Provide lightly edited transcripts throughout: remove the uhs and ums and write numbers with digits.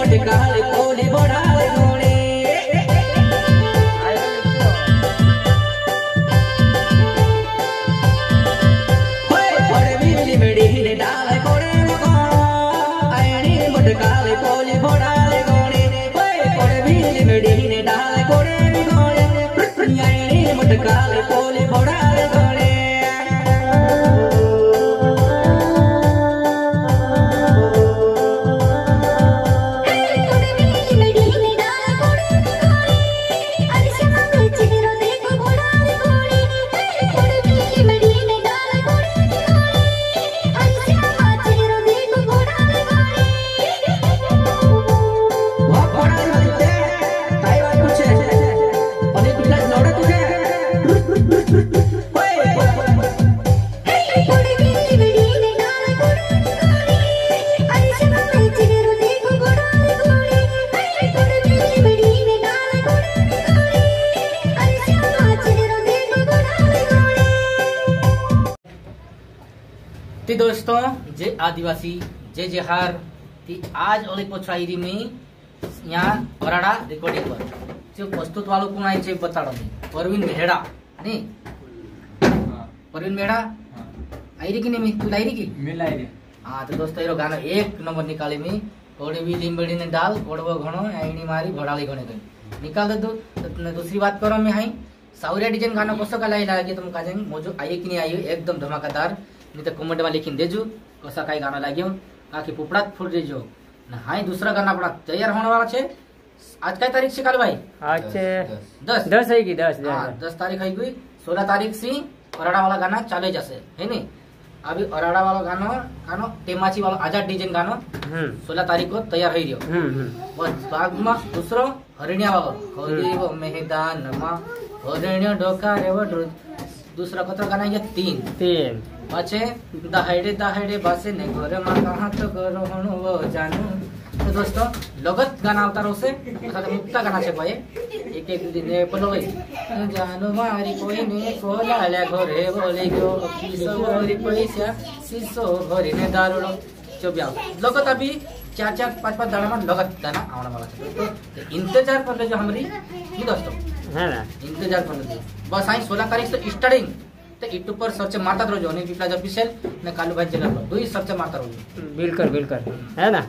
मटकाले कोली बड़ाले गोणे होय बड़े बिजली मेड़ी ने डाले कोड़े आईनी मटकाले कोली बड़ाले गोणे होय बड़े बिजली मेड़ी ने डाले कोड़े आईनी मटकाले कोली बड़ाले गोणे ती दोस्तों जे आदिवासी जे जेहार ती आज ओली पोछाईरी में यहाँ वराडा रिकॉर्डिंग पर जो प्रस्तुत वालों को नहीं चाहिए बताड़ो नहीं परवीन मेहड़ा नहीं परवीन मेहड़ा आईरी की नहीं तू लाईरी की मैं लाईरी हाँ तो दोस्तों ये गाना एक नंबर निकाले में कोड़े भी लिंबड़ी ने डाल कोड़वा घणो आईनी मारी घोड़ाली घणे गई निकाल दे तो दूसरी बात करो मैं हाई साउरिया डिजाइन गाना कसो का लाई लागे तुम का जाएंगे मौजूद आई कि नहीं आई एकदम धमाकेदार नहीं तो कमेंट में लिखी देजू कसा कई गाना लाग्यो काकी पुपड़ात फूट देजो ना हाई दूसरा गाना पड़ा तैयार होने वाला छे आज कई तारीख से काल भाई आज से 10 है की 10 10 तारीख है गई 16 तारीख से अराड़ा वाला गाना चाले जैसे है नहीं अभी अराड़ा वाला गानो टेमाची वाला आजाद डिजाइन गानो 16 तारीख को तैयार है रियो बस बाग में दूसरो हरिणिया वाला हरी वो मैदान मा हरिण्य डोका रे वो दूसरा कतरा गाना ये 3 अच्छे दहाड़े बासे ने घर मा कहां तो करो हणो वो जानू तो दोस्तों लगत गाना अवतारो से खाली मुक्ता गाना छे भाई एक एक दिन बोलो भाई जानू मारी कोई ने कोला ले घरे बोले गयो किसो भरी पैसा सिसो भरी ने दारुड़ो चोबिया लगत अभी 4-4 5-5 दाड़ा में लगत गाना आने वाला छे तो इंतजार कर ले जो हमरी की दोस्तों है ना इंतजार कर ले बस आई 16 तारीख से स्टार्टिंग तो यूट्यूब पर सर्च मारता रहो अनिल पिपलाज ऑफिशियल ने कालू भाई चैनल पर दो ही सर्च मारता रहो बिल्कुल है ना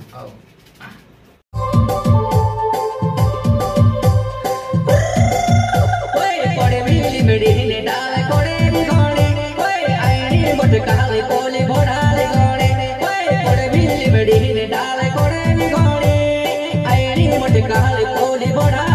ओए बड़े बिजली मेड़ी ने डाले कोड़े गोणे ओए आईनी मटकाले कोली बड़ाले गोणे ओए बड़े बिजली मेड़ी ने डाले कोड़े गोणे आईनी मटकाले कोली बड़ा